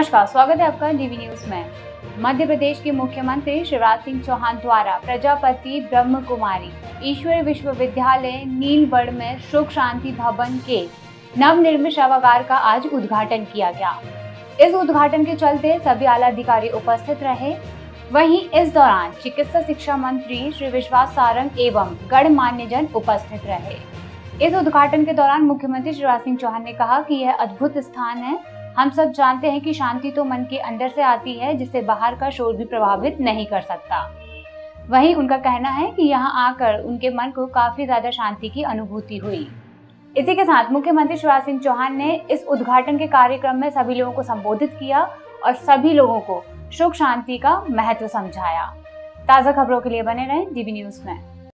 नमस्कार, स्वागत है आपका डीवी न्यूज में। मध्य प्रदेश के मुख्यमंत्री शिवराज सिंह चौहान द्वारा प्रजापति ब्रह्म कुमारी ईश्वरी विश्वविद्यालय नीलबढ़ में सुख शांति भवन के नवनिर्मित शवागार का आज उद्घाटन किया गया। इस उद्घाटन के चलते सभी आला अधिकारी उपस्थित रहे। वहीं इस दौरान चिकित्सा शिक्षा मंत्री श्री विश्वास सारंग एवं गणमान्यजन उपस्थित रहे। इस उद्घाटन के दौरान मुख्यमंत्री शिवराज सिंह चौहान ने कहा कि यह अद्भुत स्थान है। हम सब जानते हैं कि शांति तो मन के अंदर से आती है, जिसे बाहर का शोर भी प्रभावित नहीं कर सकता। वहीं उनका कहना है कि यहां आकर उनके मन को काफी ज्यादा शांति की अनुभूति हुई। इसी के साथ मुख्यमंत्री शिवराज सिंह चौहान ने इस उद्घाटन के कार्यक्रम में सभी लोगों को संबोधित किया और सभी लोगों को सुख शांति का महत्व समझाया। ताजा खबरों के लिए बने रहें डीवी न्यूज में।